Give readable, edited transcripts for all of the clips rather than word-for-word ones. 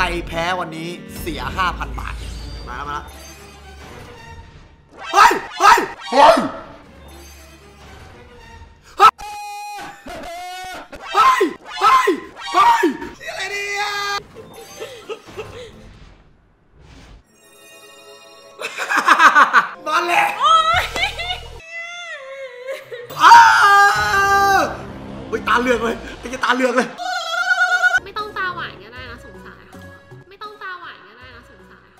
แพ้วันนี้เสีย 5,000 บาทมาแล้วเฮ้ยเฮ้ยเฮ้ยเฮ้ยเฮ้ยเฮ้ยอะไรเนี่ยมาเลยเฮ้ยตาเลือกเลยไอ้ตาเลือกเลยไม่ต้องตาหวานก็ได้นะสงสารเขาไม่ต้องตาหวานก็ได้นะสงสาร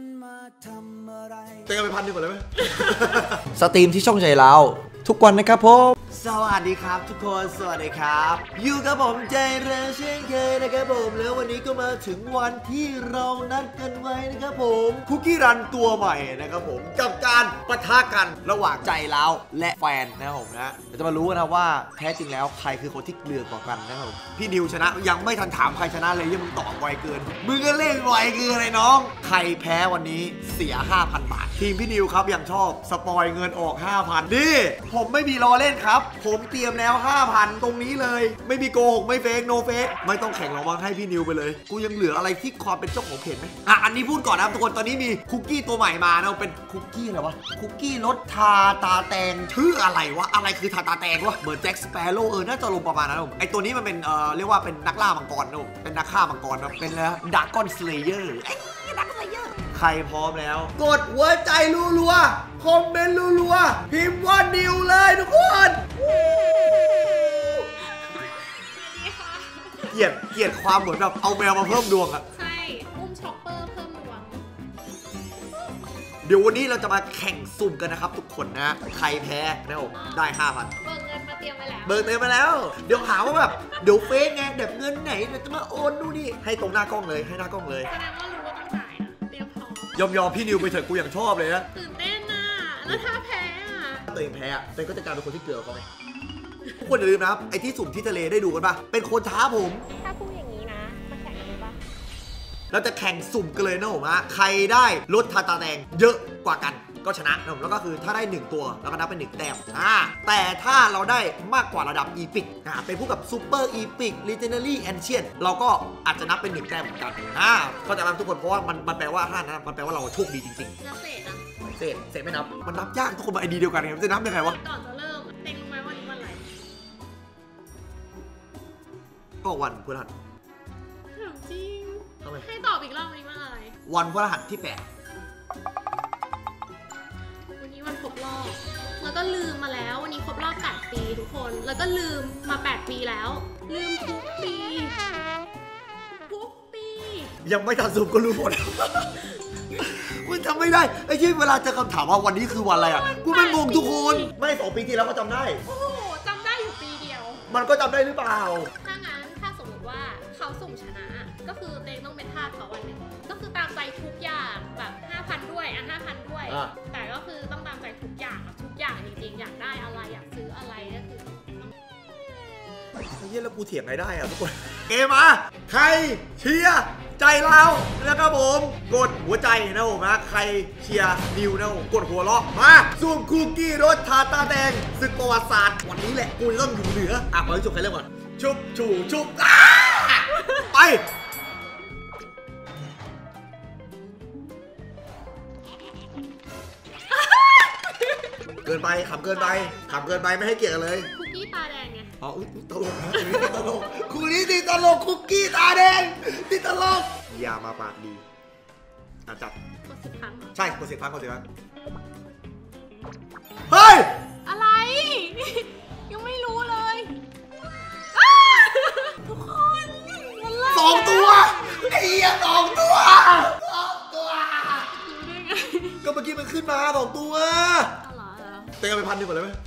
เจอกันไป1,000 ก่อนเลยไหมสตรีมที่ช่องใจเราทุกวันนะครับผมสวัสดีครับทุกคนสวัสดีครับอยู่กับผมใจเริงเช่นเคยนะครับผมแล้ววันนี้ก็มาถึงวันที่เรานัดกันไว้นะครับผมคุกกี้รันตัวใหม่นะครับผมกับการปะทะกันระหว่างใจเราและแฟนนะครับผมนะเดี๋ยวจะมารู้นะว่าแท้จริงแล้วใครคือคนที่เกลือกว่ากันนะครับผมพี่นิวชนะยังไม่ทันถามใครชนะเลยยังมึงตอบไวเกินมึงก็เล่นไวเกินเลยน้องใครแพ้วันนี้เสีย 5,000 บาททีมพี่นิวครับอย่างชอบสปอยเงินออก 5,000 นี่ผมไม่มีรอเล่นครับผมเตรียมแล้ว 5,000 ตรงนี้เลยไม่มีโกหกไม่เฟกโนเฟกไม่ต้องแข่งระวังให้พี่นิวไปเลยกูยังเหลืออะไรที่ความเป็นเจ้าของเพจไหมอันนี้พูดก่อนนะครับทุกคนตอนนี้มีคุกกี้ตัวใหม่มานะเป็นคุกกี้อะไรวะคุกกี้รสทาตาแตงชื่ออะไรวะอะไรคือทาตาแตงวะเหมือนแจ็คสเปโร่น่าจะลงประมาณนั้นไอตัวนี้มันเป็นเรียกว่าเป็นนักล่ามังกรนะเป็นนักฆ่ามังกรนะเป็นแล้วดากอนสเลเยอร์ดักสเลเยอร์ใครพร้อมแล้วกดหัวใจรัวๆคอมเมนต์รัวๆพิมพ์ว่านิวเลยทุกคนเกลียดความเหมือนแบบเอาแมวมาเพิ่มดวงอะใช่อุ้มช็อปเปอร์เพิ่มดวงเดี๋ยววันนี้เราจะมาแข่งสุ่มกันนะครับทุกคนนะใครแพ้นะผมได้ 5,000 เบิกเงินมาเตรียมไว้แล้วเบิกเงินมาแล้วเดี๋ยวหาว่าแบบเดี๋ยวเฟกไงแบบเงินไหนเดี๋ยวจะมาโอนดูนี่ให้ตรงหน้ากล้องเลยให้หน้ากล้องเลยแสดงว่ารู้ว่าต้องจ่ายนะเตรียมพร้อมยอมพี่นิวไปเถอะกูอย่างชอบเลยนะตื่นเต้นนะแล้วถ้าแพ้ตัวเองแพ้เป็นก็จะกลายเป็นคนที่เกลือเขาไหมทุกคนอย่าลืมนะครับไอ้ที่สุ่มที่ทะเลได้ดูกันป่ะเป็นคนท้าผมถ้าพูดอย่างนี้นะมาแข่งกันป่ะเราจะแข่งสุ่มกันเลยนะผมฮะใครได้รถทาตาแดงเยอะกว่ากันก็ชนะนะผมแล้วก็คือถ้าได้1ตัวแล้วก็นับเป็น1แต้มแต่ถ้าเราได้มากกว่าระดับอีพิกเป็นพวกกับซูเปอร์อีพิกลีเจนเนอรี่แอนเชียนเราก็อาจจะนับเป็น1แต้มเหมือนกันเข้าใจไหมทุกคนเพราะว่ามันแปลว่า5นะมันแปลว่าเราโชคดีจริงๆแล้วเศษเศษไม่นับมันนับยากทุกคนมาไอดีเดียวกันมันจะนับยังไงวะก่อนจะเริ่มเต็งรู้ไหมว่านี้วันอะไรก็วันพฤหัสจริงให้ตอบอีกรอบนี้ว่าอะไรวันพฤหัสที่8 วันนี้วันครบรอบแล้วก็ลืมมาแล้ววันนี้ครบรอบ8 ปีทุกคนแล้วก็ลืมมา8 ปีแล้วลืมทุกปียังไม่ทันซูมก็รู้หมดกูจำไม่ได้ไอ้ที่เวลาเจอคำถามว่าวันนี้คือวันอะไรกูไม่งงทุกคนไม่2 ปีที่แล้วก็จำได้โอ้โหจำได้อยู่ปีเดียวมันก็จำได้หรือเปล่าถ้างั้นถ้าสมมติว่าเขาสุ่มชนะก็คือเตงต้องเป็นทาสเขาวันหนึ่งก็คือตามใจทุกอย่างแบบ 5,000 ด้วย5,000 ด้วยแต่ก็คือต้องตามใจทุกอย่างจริงๆอยากได้อะไรอยากซื้ออะไรก็คือไอ้เหี้ยแล้วกูเถียงไงได้ทุกคนเกมมาใครเชียร์ใจเราแล้วครับผมกดหัวใจนะผมนะใครเชียร์นิวนะผมกดหัวเราะมาซูมคุกกี้รสทาตาแดงศึกประวัติศาสตร์วันนี้แหละกูจะต้องอยู่เหนือมาชุบใครเริ่มก่อนชุบไปเกินไปขำเกินไปไม่ให้เกียรติกันเลยคุกกี้ตาแดงไงตลกนะตลกคู่นี้ติดตลกคุกกี้ตาแดงติดตลกอย่ามาปากดีจัดกด10 ครั้งใช่กด10 ครั้งเฮ้ยอะไรยังไม่รู้เลยทุกคน 2 ตัวไอ้เหี้ย2 ตัวก็เมื่อกี้มันขึ้นมา2 ตัวเต็มไป1,000 ก่อนเลยไหม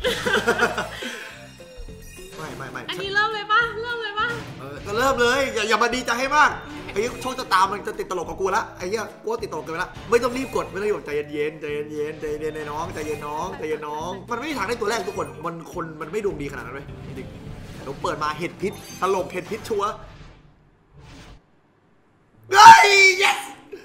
ไม่อันนี้เริ่มเลยป่ะก็เริ่มเลยอย่ามาดีใจให้มากไอ้ช่องจะตามมันจะติดตลกกับกูละไอ้เหี้ยกูติดตลกกันไปละไม่ต้องรีบกดไม่ต้องรีบใจเย็นน้องใจเย็นน้องมันไม่มีทางได้ตัวแรกทุกคนมันไม่ดวงดีขนาดนั้นเลยจริงๆเราเปิดมาเห็ดพิษตลกเห็ดพิษชัวร์เฮ้ย yes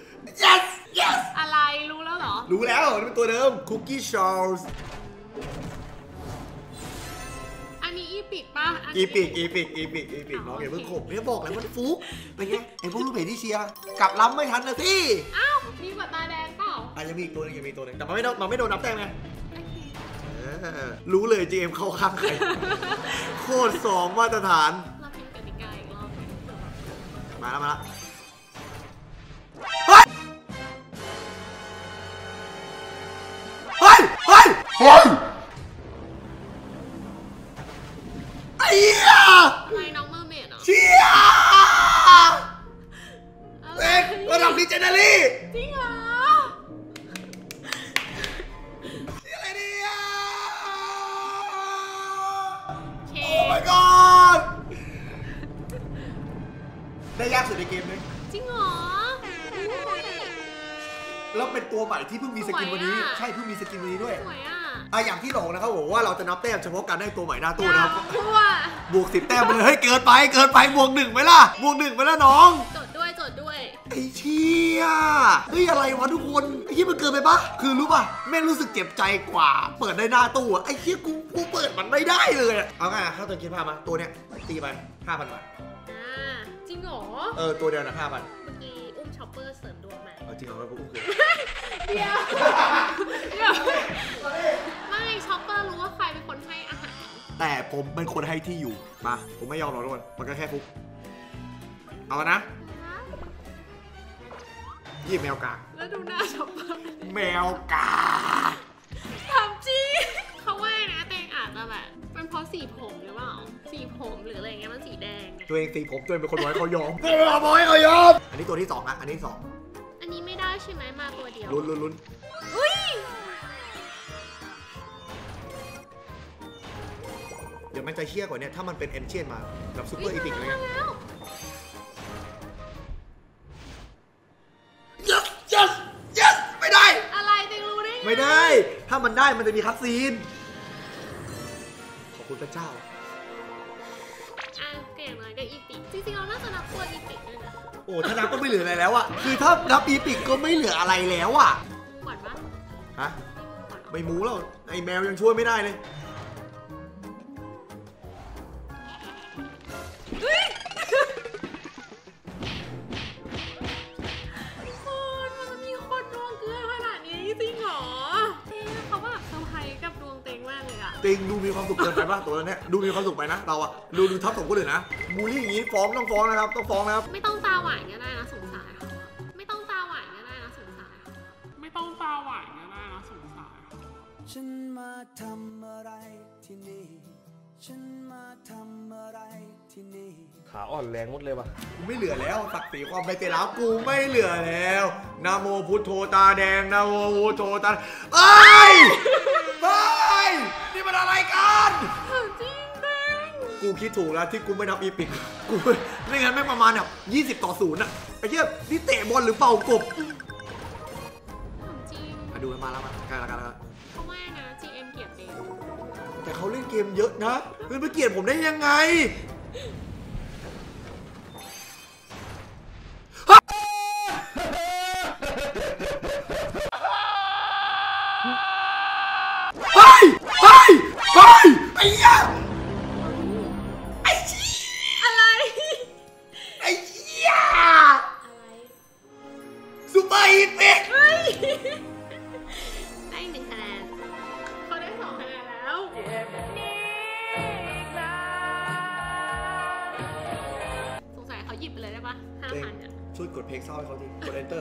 อะไรรู้แล้วเหรอรู้แล้วนี่เป็นตัวเดิมคุกกี้ชอลส์อันนี้อีปิกป่ะอีปิกน้องอย่าเพิ่งข่มเนี่ยบอกเลยมันฟุกเป็นไงไอ้พวกลูกเพจที่เชียร์กลับล้ำไม่ทันนะสิอ้าวมีกว่าตาแดงเปล่ายังมีอีกตัวนึงแต่มันไม่โดนนับแต้มไงรู้เลย GM เข้าข้างใครโคตร2 มาตรฐานเราพิมพ์กติกาอีกรอบมาแล้วเฮ้ยไอ้เหี้ยอะไรน้องเมอร์เมดเหรอเชียเอ็กระดับดิเจเนอรี่จริงเหรออะไรเนี่ยเคโอ้ my god ได้ยากสุดในเกมเลยจริงเหรอแล้วเป็นตัวใหม่ที่เพิ่งมีสกินวันนี้ใช่เพิ่งมีสกินวันนี้ด้วยสวยอ่ะอย่างที่บอกนะครับผมว่าเราจะนับแต้มเฉพาะการได้ตัวใหม่หน้าตู้นะครับบวก10 แต้มไปเลยเฮ้ยเกินไปบวก1ไหมล่ะบวก1ไหมล่ะน้องจดด้วยไอ้เชี่ยเฮ้ยอะไรวะทุกคนไอ้เชี่ยมันเกินไปปะคือรู้ป่ะแม่งรู้สึกเจ็บใจกว่าเปิดได้หน้าตู้ไอ้เชี่ยกูเปิดมันไม่ได้เลยเอาไงเข้าตัวคิดภาพมาตัวเนี้ยตีไป 5,000 บาทจริงเหรอตัวเดียวนะ 5,000 เมื่อกี้อุ้มช็อปเปอร์เสริมดวงมาจริงเหรอไม่พูดคือเดี๋ยวไม่ช็อปเปอร์รู้ว่าใครเป็นคนให้อาหารแต่ผมเป็นคนให้ที่อยู่มาผมไม่ยอมหรอกทุกคนมันก็แค่ฟุกเอานะยี่แมวกาแล้วดูหน้าช็อปเปอร์แมวกาถามจริงเขาว่านะเตงอาจจะแบบเป็นเพราะสีผมหรือเปล่าสีผมหรืออะไรเงี้ยมันสีแดงตัวเองสีผมตัวเองเป็นคนบอกให้เขายอมบอกให้เขายอมอันนี้ตัวที่2นะอันนี้2 อันนี้ไม่ได้ใช่ไหมมาตัวเดียวลุ้นอุ้ยเดี๋ยวมันจะเชี่ยกว่านี้ถ้ามันเป็นเอนเชียนมาแบบซูเปอร์อีพิกอะไรเงี้ยyes ไม่ได้อะไรเตงรู้ได้ไม่ได้ถ้ามันได้มันจะมีคัตซีนขอบคุณพระเจ้าเก่งเลยได้อีพิกจริงๆเราน่าจะนับตัวอีพิกด้วยนะโอ้ถ้านับก็ไม่เหลืออะไรแล้วอะคือถ้านับอีพิกก็ไม่เหลืออะไรแล้วอะหวานปะฮะไม่มูแล้วไอ้แมวยังช่วยไม่ได้เลยมันมีคนดวงเกลือขนาดนี้จริงเหรอเขาแบบเซอร์ไพรส์กับดวงเต็งมากเลยอะเต็งดูมีความสุขเกินไปป่ะตัวนี้ดูมีความสุขไปนะเราอะดูทับสมก็เลยนะบูลลี่อย่างนี้ต้องฟ้องนะครับต้องฟ้องนะครับไม่ต้องตาหวานก็ได้นะสงสารเขาไม่ต้องตาหวานก็ได้นะสงสารไม่ต้องตาหวานก็ได้นะสงสารฉันมาทำอะไรที่นี่ฉันมาทำอะไรที่นี่ขาอ่อนแรงหมดเลยว่ะกูไม่เหลือแล้วศักดิ์ศรีความเป็นเตล้ากูไม่เหลือแล้วนะโมพุทโธตาแดงนะโมพุทโธตาเอ้ยนี่มันอะไรกันจริงเต็งกูคิดถูกแล้วที่กูไม่นับอีพิกกูไม่งั้นไม่ประมาณแบบ20-0อะไอ้เหี้ยนี่เตะบอลหรือเป่ากบจริงดูมาแล้วใกล้แล้วกันเขาว่านะ GM เกลียดเต็งแต่เขาเล่นเกมเยอะนะเฮ้ยไปเกลียดผมได้ยังไงไอ้เหี้ยไอ้เหี้ยอะไรไอ้เหี้ยอะไรซูเปอร์อีพิกได้1 คะแนนเขาได้2 คะแนนแล้วสงสัยเขาหยิบไปเลยได้ปะ 5,000 เนี่ยช่วยกดเพลงเศร้าให้เขาดิกด Enter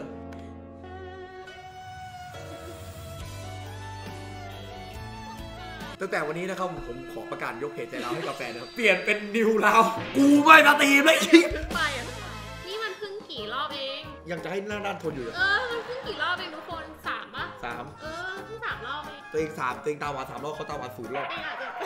ตั้งแต่วันนี้นะครับผมขอประกาศยกเพจใจเราให้กับแฟนนะครับเปลี่ยนเป็นนิวเรากูไม่มาตีมเลยไปอ่ะนี่มันเพิ่งกี่รอบเองยังจะให้หน้าด้านทนอยู่เลยมันเพิ่งกี่รอบเองทุกคน3ป่ะ 3 เพิ่ง3 รอบเองตัวเอง3ตัวเองตาหวาน3 รอบเขาตาหวาน0 รอบ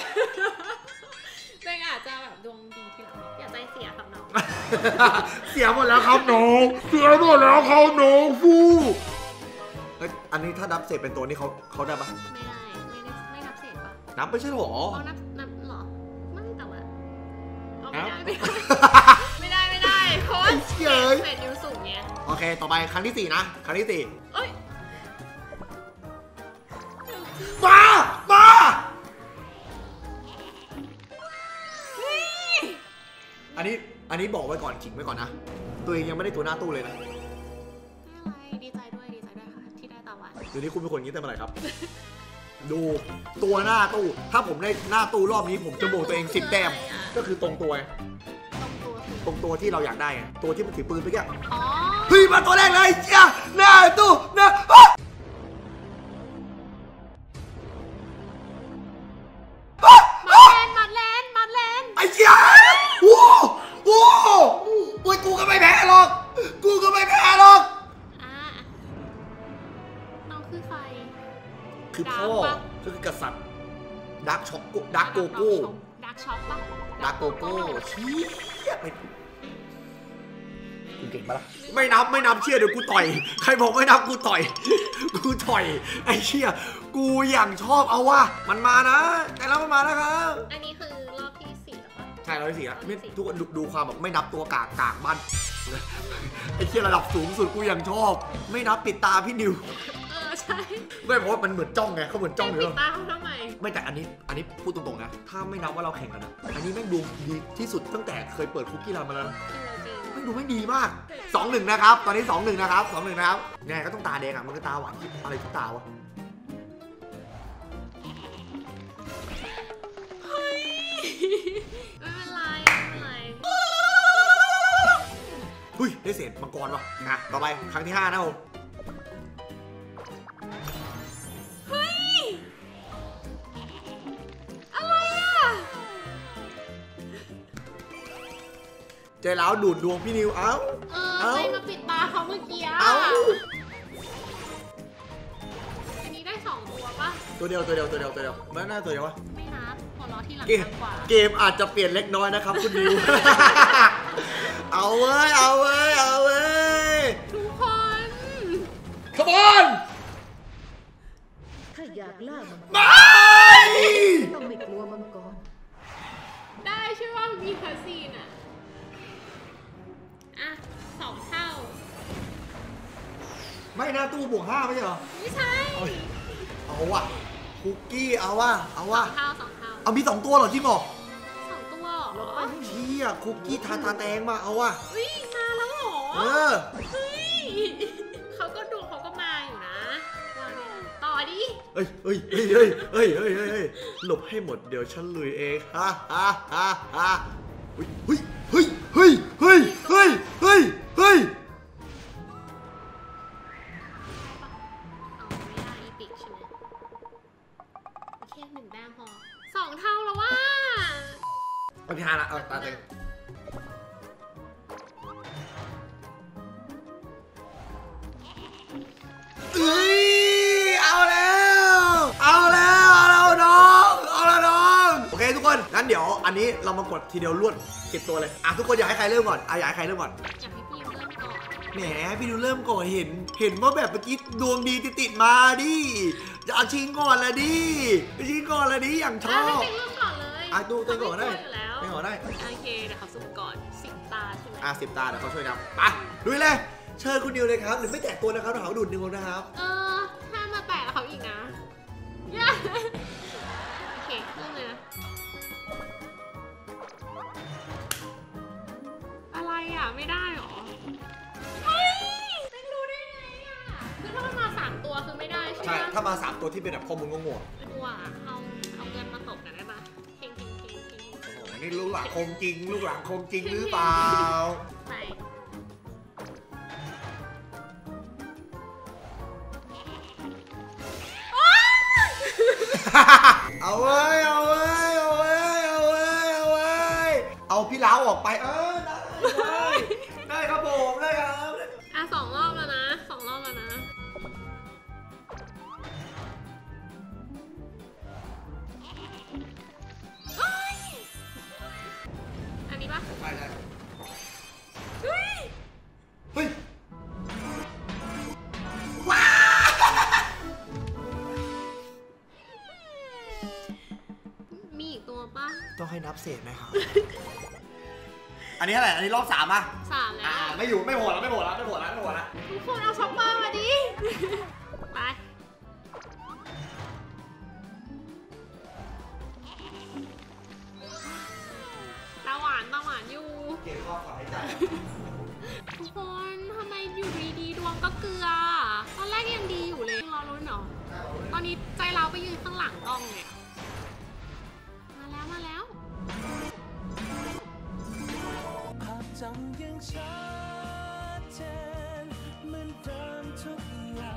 ตัวเองอาจจะแบบดวงดีทีหลังอย่าใจเสียครับน้องเสียหมดแล้วครับน้องเสียหมดแล้วครับน้องฟูอันนี้ถ้านับเสร็จเป็นตัวนี้เขาได้ปะไม่นับเศษปะนับไม่ใช่หรอนับหรอไม่แต่ว่าไม่ได้เพราะว่าเศษนิ้วสูงไงโอเคต่อไปครั้งที่4นะครั้งที่4มาอันนี้บอกไว้ก่อนขิงไว้ก่อนนะตัวเองยังไม่ได้ตัวหน้าตู้เลยนะไม่อะไรดีใจด้วยค่ะที่ได้ตะวันเดี๋ยวนี้คุณเป็นคนอย่างนี้แต่เมื่อไหร่ครับ ดูตัวหน้าตู้ถ้าผมได้หน้าตู้รอบนี้ผมจะโบกตัวเอง10 แต้มก็คือตรงตัวที่เราอยากได้ไงตัวที่มันถือปืนไปแก่อ๋อเฮ้ยมาตัวแรกเลยเจ้าหน้าตู้หน้ามาแลนไอ้เจ้าโอ้โหกูก็ไม่แพ้หรอกอ่ะน้องคือใครคือพ่อคือกษัตริย์ดักช็อกดักโกโก้ดักช็อกปะดักโกโก้ชี้กูเก่งปะล่ะไม่นับเชี่ยเดี๋ยวกูต่อยใครบอกไม่นับกูต่อยไอ้เชี่ยกูอย่างชอบเอาว่ะมันมานะแต่แล้วมันมานะครับอันนี้คือรอบที่4แล้วปะใช่รอบที่4แล้วทุกคนดูความแบบไม่นับตัวกากบ้านไอ้เชี่ยระดับสูงสุดกูอย่างชอบไม่นับปิดตาพี่นิวใช่ไม่เพราะว่ามันเหมือนจ้องไงเขาเหมือนจ้องอยู่ปิดตาเขาทำไมไม่แต่อันนี้พูดตรงๆนะถ้าไม่นับว่าเราแข่งกันนะอันนี้แม่งดูดีที่สุดตั้งแต่เคยเปิดคุกกี้รันมาแล้วนะแม่งดูไม่ดีมาก 2-1 นะครับตอนนี้ 2-1 นะครับเนี่ยก็ต้องตาแดงอ่ะมันก็ตาหวานอะไรทุกตาวะไม่เป็นไรหุ้ยได้เศษมังกรว่ะนะต่อไปครั้งที่5นะผมใจร้าวดูดดวงพี่นิวเอ้าใครมาปิดตาเขาเมื่อกี้เอ้าอันนี้ได้2ตัวปะตัวเดียวไม่น่าตัวเดียววะไม่นับหัวเราะที่หลังเกมกว่าเกมอาจจะเปลี่ยนเล็กน้อยนะครับคุณนิว เอาเว้ยทุกคนขบอนถ้าอยากล่ามังกรไม่ต้องไม่กลัวมังกรได้ใช่ว่ามีคาซีนอ่ะ2 เท่าไม่น่าตู้บวก5ไม่ใช่เหรอไม่ใช่เอาว่ะคุกกี้เอาว่ะ 2 เท่าเอามี2ตัวเหรอจริงเหรอ 2 ตัวเหรอเชี่ยคุกกี้ทาแตงมาเอาว่ะเฮ้ยมาแล้วเหรอเออเฮ้ยเขาก็ดูเขาก็มาอยู่นะว่าไงต่อดิเฮ้ยหลบให้หมดเดี๋ยวฉันลุยเองฮ่าเฮ้ยเอาไม่ได้อีปิกใช่ไหมโอเค1 แต้มพอ2 เท่าแล้วว่าเอาที่5ละเอาตาเต็งเอ้ยเอาแล้วน้องโอเคทุกคนงั้นเดี๋ยวอันนี้เรามากดทีเดียวรวดเก็บตัวเลยอ่ะทุกคนอยากให้ใครเริ่มก่อนอยากให้ใครเริ่มก่อนอยากให้พี่เริ่มก่อนแหมพี่ดูเริ่มก่อนเห็นว่าแบบเมื่อกี้ดวงดีติดมาดิจะเอาชิงก่อนละดิอย่างชอบให้เริ่มก่อนเลยตู้เต็งก่อนได้อยู่แล้วเต็งก่อนได้โอเคเดี๋ยวเขาสุ่มก่อน10 ตาใช่ไหม 10 ตาเดี๋ยวเขาช่วยนำไปลุยเลยเชิญคุณนิวเลยครับหรือไม่แตะตัวนะครับเราหาดูดนิวนะครับถ้ามาแตะเขาอีกนะย่าโอเคเริ่มเลยนะอะไรอ่ะไม่ได้หรอเฮ้ยไม่รู้ได้ไงอ่ะคือถ้ามันมา3 ตัวคือไม่ได้ใช่ไหมใช่ถ้ามา3ตัวที่เป็นแบบข้อมูลงงตัวเอาเงินมาตกกันได้ปะเฮงๆนี่ลูกหลานคมจริงหรือเปล่าไปเอาเว้ยเอาพี่ล้าวออกไปได้ครับผมได้ครับ 2 รอบแล้วนะอันนี้ปะใช่เฮ้ยว้ามีอีกตัวปะต้องให้นับเศษไหมครับ อันนี้อะไรอันนี้รอบ3ป่ะ 3 แล้วไม่โหดแล้วทุกคนเอาช็อปเปอร์มาดิไปตาหวานอยู่ก็เกลือตอนแรกยังดีอยู่เลยรอลุ้นเหรอตอนนี้ใจเราไปยืนข้างหลังกล้องเนี่ยมาแล้วภาพจำยังชัดเจนเหมือนเดิมทุกอย่าง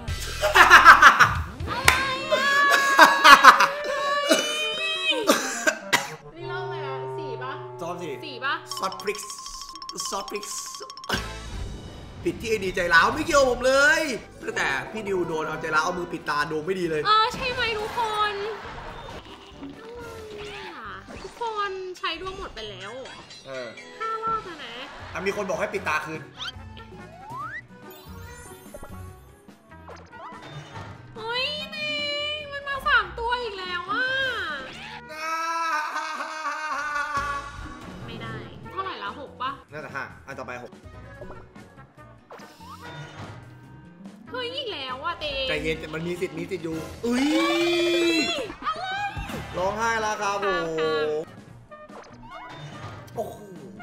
นี่เล่าอะไรอะสี่ปะซ้อมสิสี่ปะซอสพริกปิดที่ไอดีใจร้าวไม่เกี่ยวผมเลยตั้งแต่พี่นิวโดนเอาใจร้าวเอามือปิดตาโดนไม่ดีเลยใช่ไหมทุกคนทุกคนใช้ดวงหมดไปแล้ว5 รอบแล้วนะมีคนบอกให้ปิดตาคืนโอ้ยนี่มันมา3 ตัวอีกแล้วอ่ะไม่ได้เท่าไหร่แล้ว6ปะน่าจะ5อันต่อไป6 เฮ้ยอีกแล้วอ่ะเต้ใจเย็นมันมีสิทธิ์อยู่อุ้ยร้องไห้แล้วครับโอ้โห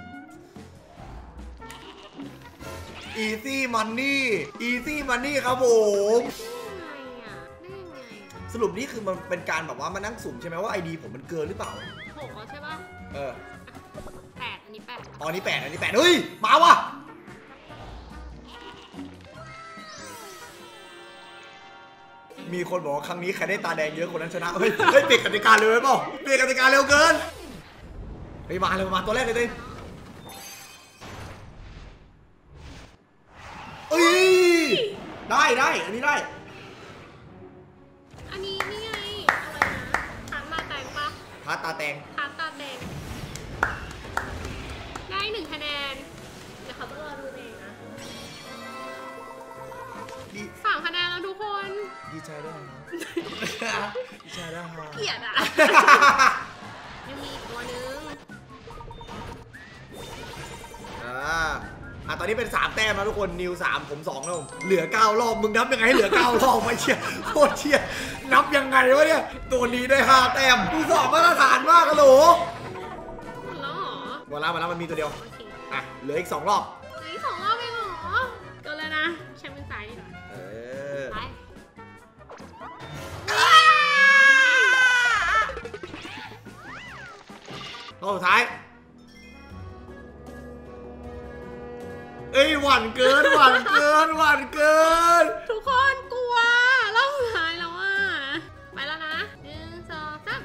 easy money ครับผมได้ยังไงสรุปนี่คือมันเป็นการแบบว่ามานั่งสุ่มใช่ไหมว่าไอดีผมมันเกินหรือเปล่า 6แล้วใช่ปะ8อันนี้8 ตอนนี้8เฮ้ยมาว่ะมีคนบอกว่าครั้งนี้ใครได้ตาแดงเยอะคนนั้นชนะเฮ้ยเปลี่ยนกติกาเลยเปล่าเปลี่ยนกติกาเร็วเกินเฮ้ยมาตัวแรกเลยดิเอ้ยได้อันนี้ได้อันนี้นี่ไงอะไรนะทานมาแตงปะทานตาแดงได้1 คะแนนเดี๋ยวเขาต้องรอดูเองนะ3 คะแนนแล้วทุกคนดีใจด้วยดีใจด้วยเกลียดอ่ะยังมีอีกตัวนึงตอนนี้เป็น3 แต้มแล้วทุกคนนิว3ผม2แล้วเหลือ9 รอบมึงนับยังไงให้เหลือ9 รอบไม่เชี่ยโคตรเชี่ยนับยังไงวะเนี่ยตัวนี้ได้5 แต้มกูสอบมาตรฐานมากกันหรอหมดแล้วมันมีตัวเดียวเหลืออีก2 รอบเหลืออีก2 รอบเองเหรอตัวเลยนะแชมป์เป็นสายดีกว่าไปรอบสุดท้ายเอ้ยหวั่นเกินทุกคนกลัวรอบสุดท้ายแล้วอ่ะไปแล้วนะ1 2 3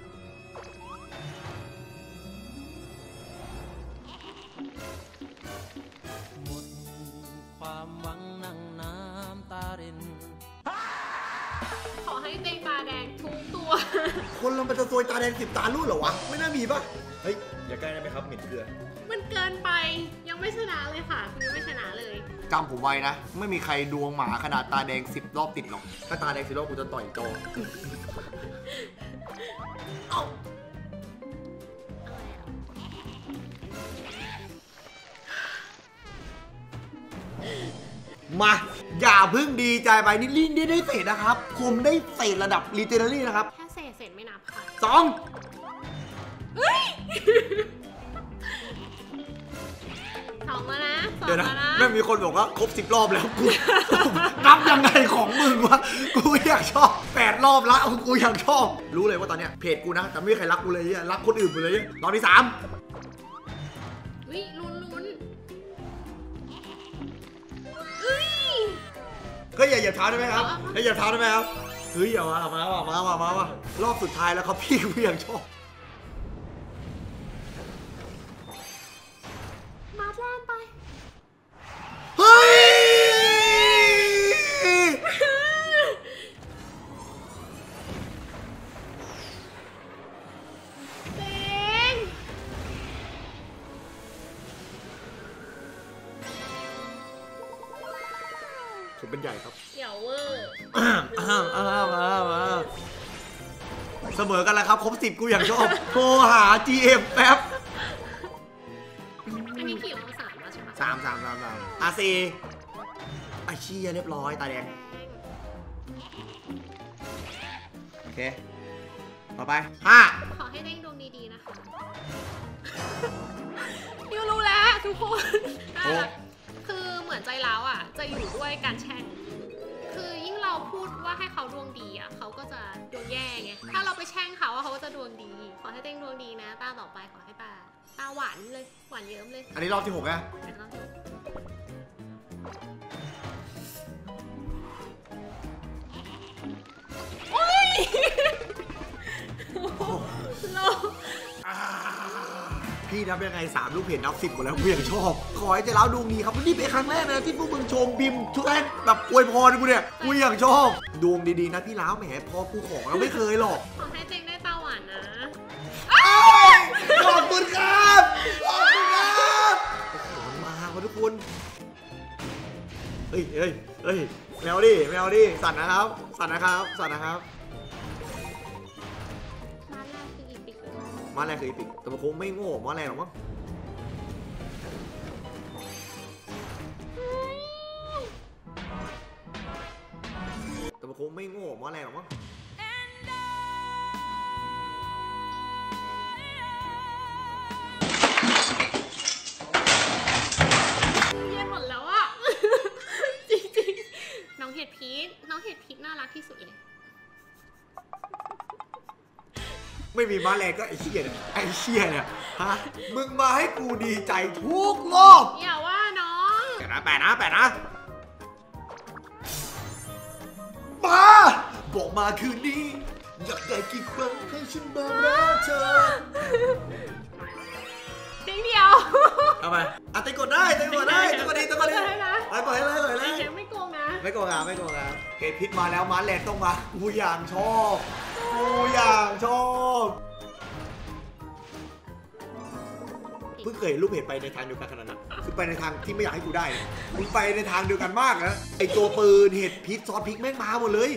หมดความหวังนั่งน้ำตารินขอให้เต็งตาแดงทุกตัวคนเราเป็นตะซวยตาแดง10 ตาลุ่นเหรอวะไม่น่ามีป่ะเฮ้ยอย่าใกล้ได้ไหมครับเหม็นเกลือมันเกินไปยังไม่ชนะเลยค่ะคือยังไม่ชนะเลยจำผมไว้นะไม่มีใครดวงหมาขนาดตาแดง10 รอบติดหรอกถ้าตาแดง10 รอบกูจะต่อยโจมาอย่าเพิ่งดีใจไปนี่ลินได้เศษนะครับผมได้เศษระดับลีเจนเนอรี่นะครับแค่เศษไม่นับค่ะ 2 เฮ้ย2แล้วนะเดี๋ยวนะไม่มีคนบอกว่าครบ10 รอบแล้วกูนับยังไงของมึงวะกูอยากชอบ8 รอบละกูอยากชอบรู้เลยว่าตอนเนี้ยเพจกูนะแต่ไม่มีใครรักกูเลยรักคนอื่นกูเลยตอนที่3 วิลุ้นก็อย่าเหยียบเท้าได้ไหมครับอย่าเหยียบเท้าได้ไหมครับเฮ้ยอย่ามารอบสุดท้ายแล้วครับพี่กูอยากชอบมาแลนไปเฮ้ยเต็งผมเป็นใหญ่ครับเดี๋ยวเวอร์เสมอกันแล้วครับครบ10กูอยากชอบโทรหา GM แป๊บอันนี้กี่องศาแล้วใช่ไหม 3อาซีไอชี้เรียบร้อยตาแดงโอเคต่อไป 5ขอให้เด้งดวงดีๆนะคะยูรู้แล้วทุกคนคือเหมือนใจเราอ่ะจะอยู่ด้วยการแช่งคือยิ่งเราพูดว่าให้เขาดวงดีอ่ะเขาก็จะดวงแย่ไงถ้าเราไปแช่งเขาเขาก็จะดวงดีขอให้เต้งดวงดีนะตาต่อไปขอให้ตาหวานเลยหวานเยิ้มเลยอันนี้รอบที่6นะโอ๊ยโลพี่นับยังไง3ลูกเพจนับ10หมดแล้วกูยังชอบขอให้ใจร้าวดวงดีครับนี่เป็นครั้งแรกนะที่พวกมึงชมบิมทุกท่านแบบอวยพรกูเนี่ยกูยังชอบดวงดีๆนะพี่ล้าวแหมพอกูขอเราไม่เคยหรอกขอให้เต้งได้ตาหวานนะขอบคุณครับขอบคุณครับโอ้โหมันมาครับทุกคนเฮ้ยแมวดิสั่นนะครับสั่นนะครับมาแรกคืออีปิกมาแรงคืออีปิกแต่มันคงไม่โง่มาแรงหรอกมั้งแต่มันคงไม่โง่มาแรงหรอกมั้งเย็นหมดแล้วอ่ะ จริงๆน้องเห็ดพีชน่ารักที่สุดเลยไม่มีมาแรงก็ไอ้เชี่ยเนี่ยฮะมึงมาให้กูดีใจทุกรอบอย่าว่าน้องแปะนะมาบอกมาคืนนี้อยากได้กี่ครั้งให้ฉันบอกรักเธอเด้งเดียวทำไมอ่ะตีกดได้ตีกดดีไปปล่อยให้เลยไม่โกงนะไม่โกงอ่ะเกตพิษมาแล้วมาแรงต้องมากูอย่างชอบเพิ่งเคยลูกเพจไปในทางเดียวกันขนาดนั้นคือไปในทางที่ไม่อยากให้กูได้มึงไปในทางเดียวกันมากนะไอตัวปืนเห็ดพิษซอสพริกแม่งมาหมดเลย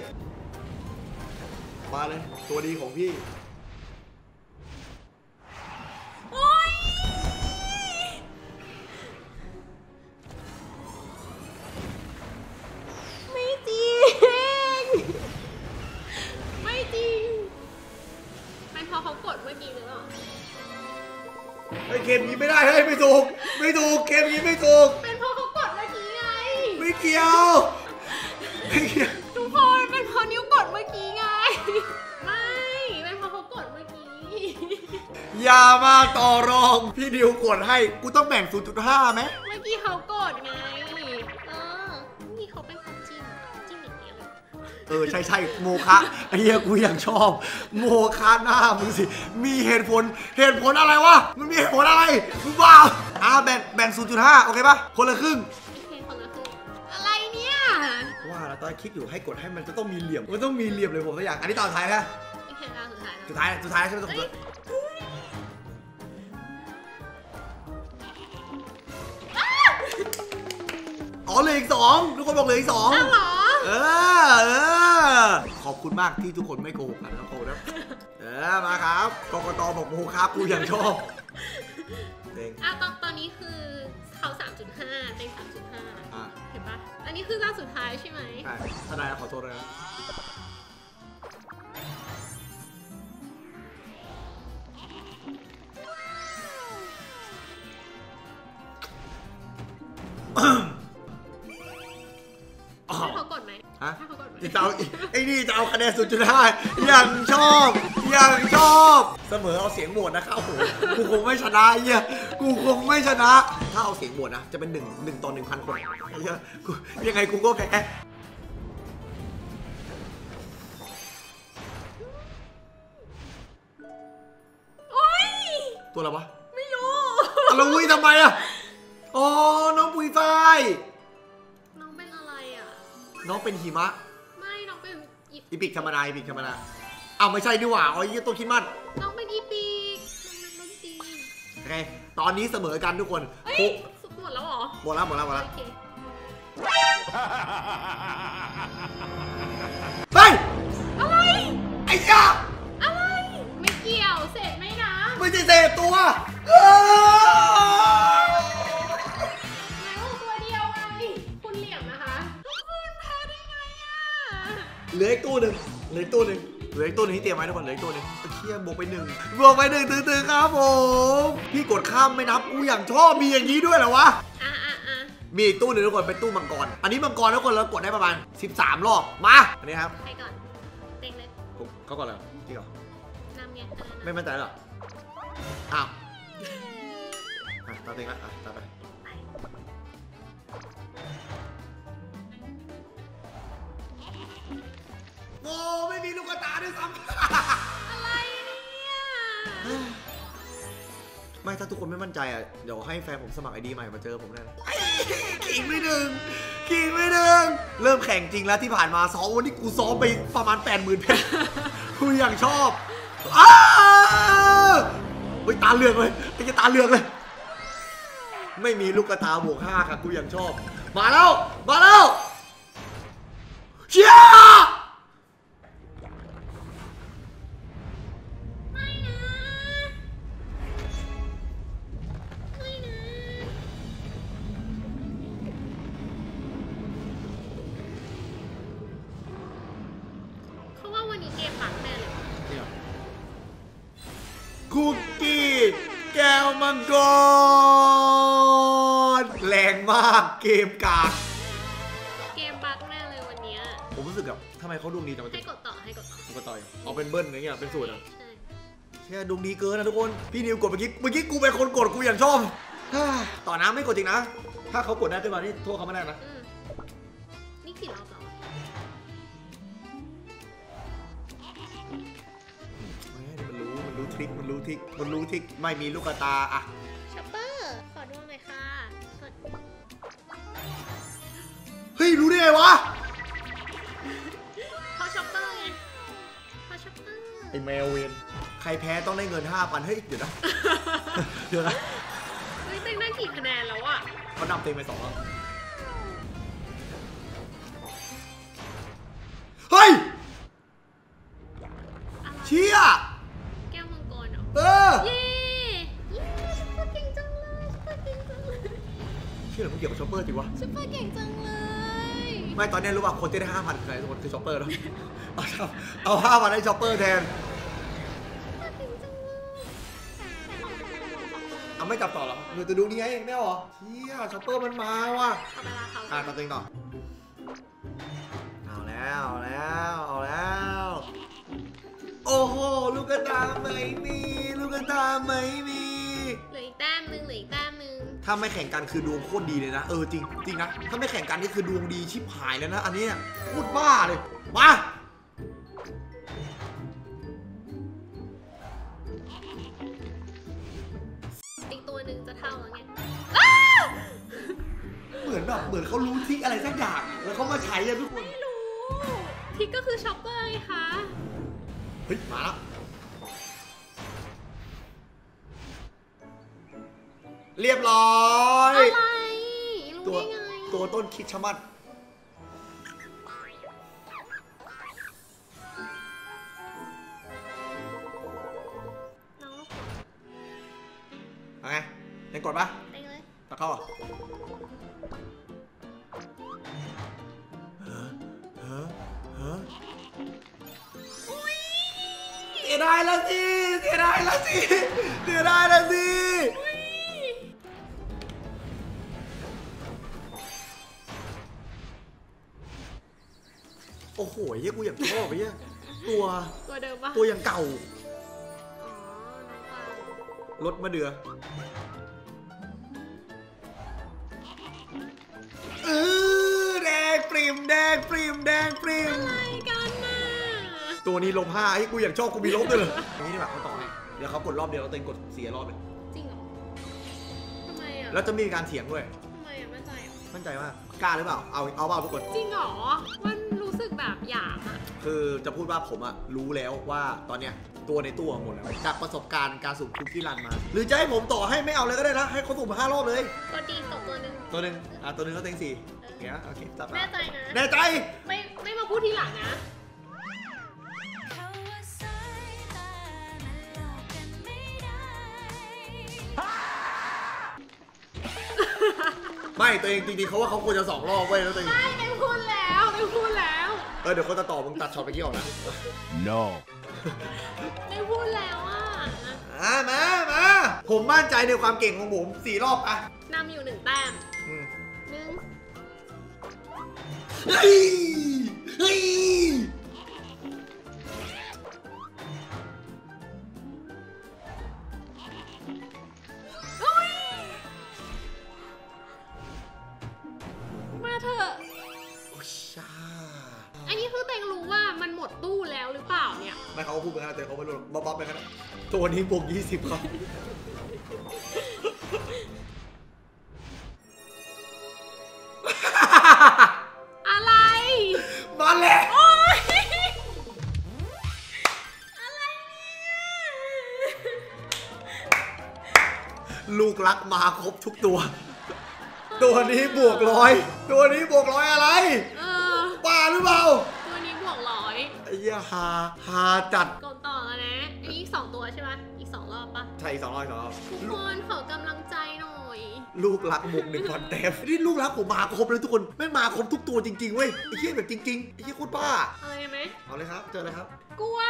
มาเลยตัวดีของพี่โอ๊ยไม่จริงเป็นเพราะเขากดเมื่อกี้หรือเปล่าไอเกมนี้ไม่ได้เฮ้ยไม่ถูกเกมนี้ไม่ถูกเป็นเพราะเขากดเมื่อกี้ไงไม่เกี่ยวทุกคนเป็นเพราะนิ้วกดเมื่อกี้ไงไม่เป็นเพราะเขากดเมื่อกี้อย่ามาต่อรองพี่ดิวกดให้กูต้องแบ่ง 0.5 ไหมเมื่อกี้เขากดไงนี่เขาเป็นคนจิ้มอย่างเงี้ยเลยใช่โมคะไอ้เหี้ยกูยังชอบโมคะหน้ามึงสิมีเหตุผลอะไรวะมันมีเหตุผลอะไรมึงบ้าแบ่ง 0.5 โอเคปะคนละครึ่งคนละครึ่งอะไรเนี่ยว่าแล้วตอนคิดอยู่ให้กดให้มันจะต้องมีเหลี่ยมมันต้องมีเหลี่ยมเลยผมสักอย่างอันนี้ตอนท้ายนะโอเคสุดท้ายสุดท้ายใช่ไหมต้องอ๋อเหลืออีก2ทุกคนบอกเหลืออีก2 อ้าวเหรอขอบคุณมากที่ทุกคนไม่โกหกกันนะโคนะมาครับกกตบอกโมครับกูยังชอบตอนนี้คือเขา 3.5 เต็ง 3.5 เห็นปะอันนี้คือรอบสุดท้ายใช่ไหมใช่ถ้าได้ขอโทษเลยนะให้เขากดไหมฮะให้เขากดไหมจะเอาไอ้นี่จะเอาคะแนน 0.5 ยังชอบ เสมอเอาเสียงโหวตนะครับโอ้โหกูคงไม่ชนะไอ้เหี้ยกูคงไม่ชนะ ถ้าเอาเสียงโหวตนะจะเป็น1 ต่อ 1,000 คนไอ้เหี้ยยังไงกูก็แพ้โอ๊ยตัวอะไรวะไม่รู้เราวุ้ยทำไมอะอ๋อน้องปุยฝ้ายน้องเป็นอะไรอ่ะน้องเป็นหิมะไม่น้องเป็นอีปิกธรรมดาอ้าวไม่ใช่ดีกว่าอ๋อยี่ตัวคิดมั่นน้องเป็นอีปีกน้องตีโอเคตอนนี้เสมอกันทุกคนเฮ้ยหมดแล้วเหรอหมดแล้วโอเคเฮ้ยอะไรไอ้ยาอะไร ไม่เกี่ยวเสร็จไหมนะไม่ใช่เศษตัวไหนว่าตัวเดียวไงคุณเหลี่ยมนะคะคุณแพ้ได้ไงอ่ะเหลืออีกตู้หนึ่งที่เตรียมไว้ทุกคนเหลืออีกตู้หนึ่งเชี่ยบวกไป1ตึงครับผมพี่กดข้ามไม่นับกูอย่างชอบมีอย่างนี้ด้วยเหรอวะมีอีกตู้หนึ่งทุกคนเป็นตู้มังกรอันนี้มังกรทุกคนเรากดได้ประมาณ13 รอบมาอันนี้ครับใครก่อนเต็งเลยเขาก่อนเลยจริงเหรอนำไงไม่มั่นใจหรออ้าวตาเต็งละตาไปโอ้ไม่มีลูกตาด้วยซ้ำอะไรเนี่ยไม่ถ้าทุกคนไม่มั่นใจอ่ะเดี๋ยวให้แฟนผมสมัครไอดีใหม่มาเจอผมได้นะขิงไม่ดึงเริ่มแข่งจริงแล้วที่ผ่านมาซ้อมวันนี้กูซ้อมไปประมาณ 80,000 เพชรกูอย่างชอบอ้าเฮ้ยตาเหลือกเลยไอ้ตาเหลือกเลยไม่มีลูกตาบวก5ค่ะกูอย่างชอบมาแล้วเชียร์คุกกี้แก้วมังกรแรงมากเกมกากเกมบั๊กแน่เลยวันนี้ผมรู้สึกแบบทำไมเขาดวงดีจังให้กดต่อเอาเป็นเบิ้ลอะไรเงี้ยเป็นสูตรอ่ะใช่แค่ดวงดีเกินนะทุกคนพี่นิวกดเมื่อกี้กูเป็นคนกดกูอย่างชอบต่อน้ำไม่กดจริงนะถ้าเขากดได้ขึ้นมานี่โทษเขาไม่ได้นะนี่กี่รอบแล้วมันรู้ทริคไม่มีลูกตาอะช็อปเปอร์ขอดวงหน่อยค่ะเฮ้ยรู้ได้ไงวะพอช็อปเปอร์ไงไอแมวเวนใครแพ้ต้องได้เงิน 5,000เฮ้ยเดี๋ยวนะเฮ้ยเต็งได้กี่คะแนนแล้วอ่ะเขานำเต็งไป2แล้วเฮ้ยเชี่ยแก้วมังกรเหรอเย้ซุปเปอร์เก่งจังเลยเชื่อหรือมึงเกี่ยวกับช็อปเปอร์จริงวะซุปเปอร์เก่งจังเลยไม่ตอนนี้รู้ป่ะคนที่ได้ 5,000 คืออะไรทุกคนคือช็อปเปอร์แล้วเอา 5,000 ให้ช็อปเปอร์แทนไม่จับต่อหรอหนูจะดูนี่ไงไม่หรอเชี่ยช็อปเปอร์มันมาว่ะต่อตัวเองต่อเอาแล้วโอ้โหลูกตาไม่มีเหลืออีกแต้มนึงถ้าไม่แข่งกันคือดวงโคตรดีเลยนะจริงนะถ้าไม่แข่งกันนี่คือดวงดีชิบหายแล้วนะอันนี้พูดบ้าเลยมาอีกตัวหนึ่งจะเท่าแล้วไงเหมือนเขารู้ทริคอะไรสักอย่างแล้วเขามาใช้อะทุกคนไม่รู้ทริคก็คือช็อปเปอร์ไงคะเฮ้ยมาแล้วเรียบร้อยอะไรรู้ได้ไงตัวต้นคิดชะมัดไงเล่นกดปะเล่นเลยตะเข้าอ่ะเสียดายแล้วสิโอ้โหเฮ้ยกูอยากชอบไปเนี่ยตัวเดิมปะตัวอย่างเก่าอ๋อน้องปลารถมะเดือแดงปริมอะไรกันน่ะตัวนี้ลบ5ไอ้กูอยากชอบกูมีลบด้วยเลยอย่างนี้ดีกว่าเขาต่อให้เดี๋ยวเขากดรอบเดียวเราเต็งกด4 รอบเลยจริงเหรอทำไมอ่ะแล้วจะมีการเถียงด้วยทำไมอ่ะมั่นใจว่ากล้าหรือเปล่าเอาเปล่าทุกคนจริงเหรอมันรู้สึกแบบหยาบอ่ะคือจะพูดว่าผมอะรู้แล้วว่าตอนเนี้ยตัวในตู้หมดแล้วจากประสบการณ์การสุ่มคุกกี้รันมาหรือจะให้ผมต่อให้ไม่เอาเลยก็ได้นะให้เขาสุ่ม5 รอบเลยตัวดีตกตัวหนึ่งตัวหนึ่งก็เต็ง4เงี้ยโอเคจับแน่ใจนะแน่ใจไม่มาพูดทีหลังนะไม่ตัวเองจริงๆเขาว่าเขาควรจะ2 รอบเว้ยแล้วตัวเองไม่พูดแล้วเดี๋ยวเขาจะต่อมึงตัดช็อตไปกี่ออกนะ no ไม่พูดแล้วมาผมมั่นใจในความเก่งของผม4 รอบอะนำอยู่1 แต้มเฮ้ยเฮ้ยมาเถอะอันนี้คือเต็งรู้ว่ามันหมดตู้แล้วหรือเปล่าเนี่ยไม่เขาก็พูดไปกันแต่เขาไม่รู้บ๊อบไปกันนะตัวนี้บวก20 ครับอะไรมาแล้วโอ๊ยอะไรเนี่ยลูกรักมาครบทุกตัวตัวนี้บวก100ตัวนี้บวก100อะไรบ้าหรือเปล่าตัวนี้บวก100 ไอ้เหี้ยฮาจัดกดต่อแล้วนะอันนี้2ตัวใช่ไหมอีก2 รอบปะใช่2 รอบทุกคนขอกำลังใจหน่อยลูกรักบวก1,000 แต้มนี่ลูกรักผมมาครบเลยทุกคนไม่มาครบทุกตัวจริงๆเว้ยไอ้เหี้ยแบบจริงๆไอ้เหี้ยโคตรบ้าอะไรไหมเอาเลยครับเจอเลยครับกลัว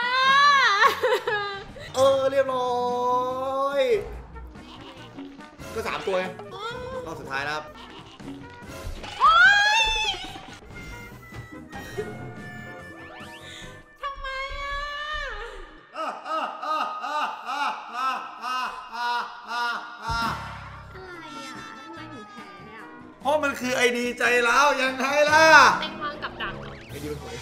เรียบร้อยก็3 ตัวรอบสุดท้ายนะครับทำไมเพราะมันคือไอดีใจแล้วยังไงล่ะเต็งวางกับดักไอดีมันโหด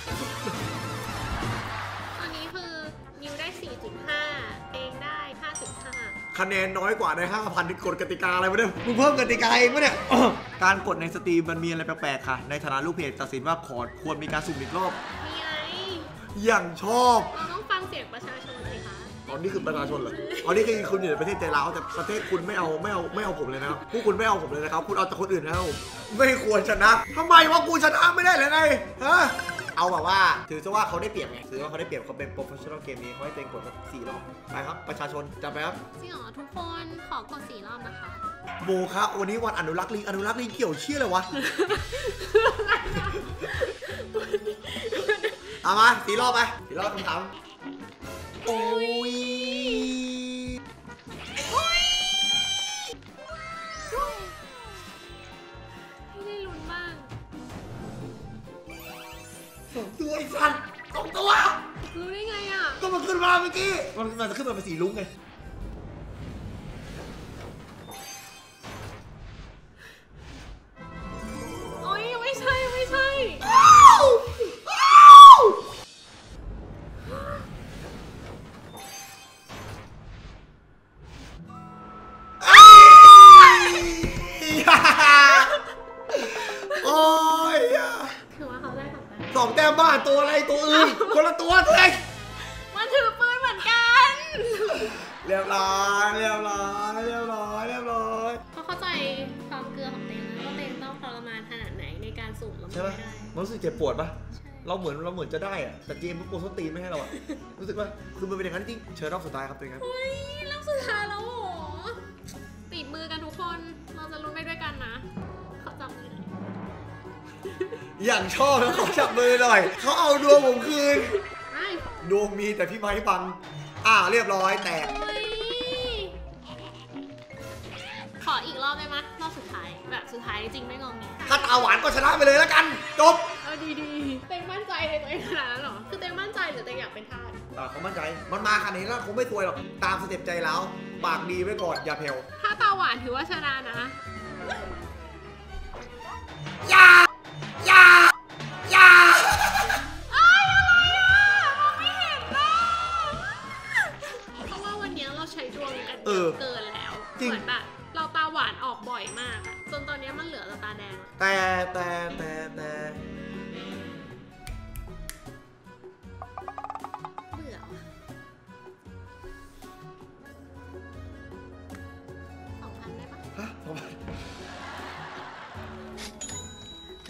ตอนนี้คือนิวได้ 4.5 เต็งได้ 5.5 คะแนนน้อยกว่าใน 5,000 ที่กฎกติกาอะไรวะเนี่ยมึงเพิ่มกติกาเองปะเนี่ย การกดในสตรีมมันมีอะไรแปลกๆค่ะในฐานะลูกเพจตัดสินว่าควรมีการสุ่มอีกรอบมีไงอย่างชอบเราต้องฟังเสียงประชาชนสิคะตอนนี้คือประชาชนเหรอตอนนี้คือคุณอยู่ในประเทศใจร้าวแต่ประเทศคุณไม่เอาผมเลยนะครับพวกคุณไม่เอาผมเลยนะครับคุณเอาแต่คนอื่นนะครับไม่ควรชนะทำไมวะกูชนะไม่ได้เลยไงฮะเอาแบบว่าถือซะว่าเขาได้เปรียบไงถือว่าเขาได้เปรียบเขาเป็นโปรเฟชชั่นอลเกมนี้เขาให้เต็งกด4 รอบไปครับประชาชนจำไปครับจริงเหรอทุกคนขอกด4 รอบนะคะโมคะวันนี้วันอนุรักษ์ลิงเกี่ยวเชี่ยเลยวะเอามา4 รอบไป4 รอบคำถามโอ้ยให้ได้ลุ้นบ้าง 2 ตัวไอ้สัน2 ตัวรู้ได้ไงอ่ะก็มันขึ้นมาเมื่อกี้มันจะขึ้นมาเป็นสีลุ้งไงโอ้ยไม่ใช่โอ้ยถือว่าเขาได้ 2 แต้มบ้าตัวอะไรตัวอื่นคนละตัวเลยมันถือปืนเหมือนกันเรียบร้อยเขาเข้าใจความเกลือของเต็งนะว่าเต็งต้องทรมานขนาดไหนในการสุ่มแล้วใช่ไหมมันรู้สึกเจ็บปวดปะเราเหมือนจะได้อะแต่เกมมันโปรตีนไม่ให้เราอะรู้สึกว่าคือมันเป็นอย่างนั้นจริงเชิญรอบสุดท้ายครับเป็นไงเฮ้ยรอบสุดท้ายแล้วเหรอติดมือกันทุกคนเราจะลุ้นไปด้วยกันนะเขาจับมืออย่างชอบแล้วขอจับมือหน่อยเขาเอาดวงผมคืนดวงมีแต่พี่ไม้บังเรียบร้อยแตกขออีกรอบได้ไหมรอบสุดท้ายแบบสุดท้ายจริงไม่งงเนี่ยถ้าตาหวานก็ชนะไปเลยแล้วกันจบดีเต็งมั่นใจในตัวเองขนาดนั้นหรอคือเต็งมั่นใจหรือเต็งอยากเป็นทาสเขามั่นใจมันมาขนาดนี้แล้วคงไม่ซวยหรอกตามสเต็ปใจแล้วปากดีไว้ก่อนอย่าแผ่วถ้าตาหวานถือว่าชนะนะอย่าอะไรมองไม่เห็นนะเพราะว่าวันนี้เราใช้ดวงกันเกินแล้วเหมือนแบบเราตาหวานออกบ่อยมากจนตอนนี้มันเหลือตาแดงแต่เบื่อ2,000ได้ปะฮะ2,000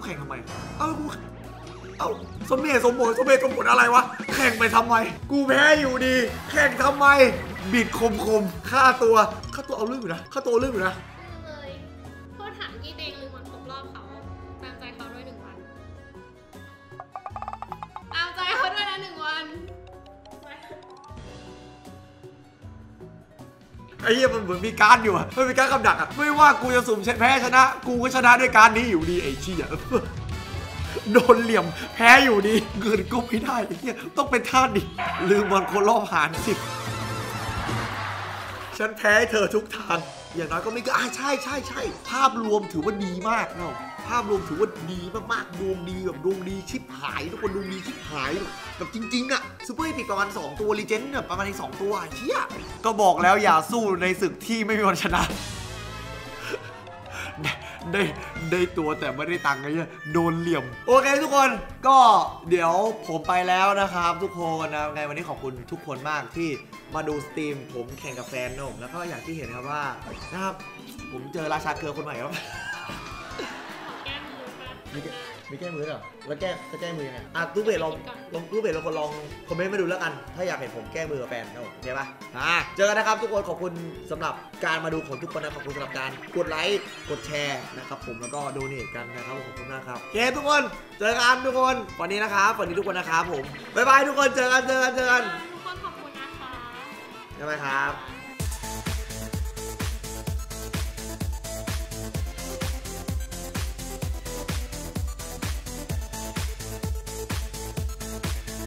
แข่งทำไมสมเหตุสมผลอะไรวะแข่งไปทำไมกูแพ้อยู่ดีแข่งทำไมบิดคมค่าตัวเอาเรื่องอยู่นะเลยโทษถามยี่เองลืมวันครบรอบเขาตามใจเขาด้วย1 วันตามใจเขาด้วยนะ1 วันไอ้เหี้ยมันเหมือนมีการอยู่อะมันมีการกำดักอะไม่ว่ากูจะสุ่มแพ้ชนะกูก็ชนะด้วยการนี้อยู่ดีไอ้เหี้ยโดนเหลี่ยมแพ้อยู่ดีเกินก็ไม่ได้ไอ้เหี้ยต้องเป็นท่าดิลืมวันคนรอบหาร10ฉันแพ้เธอทุกทางอย่างน้อยก็ไม่ก็ใช่ภาพรวมถือว่าดีมากเนาะภาพรวมถือว่าดีมากๆดวงดีแบบดวงดีชิบหายทุกคนดวงดีชิบหายแบบจริงๆอะซูเปอร์อีพิกประมาณ2ตัวลีเจนด์แบบประมาณอีก2ตัวเชี่ยก็บอกแล้วอย่าสู้ในศึกที่ไม่มีวันชนะได้ตัวแต่ไม่ได้ตังค์ไงเนี่ยโดนเหลี่ยมโอเคทุกคนก็เดี๋ยวผมไปแล้วนะครับทุกคนนะไงวันนี้ขอบคุณทุกคนมากที่มาดูสตรีมผมแข่งกับแฟนนมแล้วก็อย่างที่เห็นครับว่านะครับผมเจอราชาเกลือคนใหม่ครับมีแก้มือเหรอแล้วจะแก้มือยังไงตู้เบสลองตู้เบสลองคอมเมนต์มาดูแล้วกันถ้าอยากเห็นผมแก้มือกับแฟนนะโอเคป่ะเจอกันนะครับทุกคนขอบคุณสำหรับการมาดูของทุกคนนะขอบคุณสำหรับการกดไลค์กดแชร์นะครับผมแล้วก็โดเนทกันนะครับขอบคุณมากครับโอเคทุกคนเจอกันทุกคนวันนี้นะครับวันนี้ทุกคนนะครับผมบ๊ายบายทุกคนเจอกันทุกคนขอบคุณนะคะบ๊ายบายครับ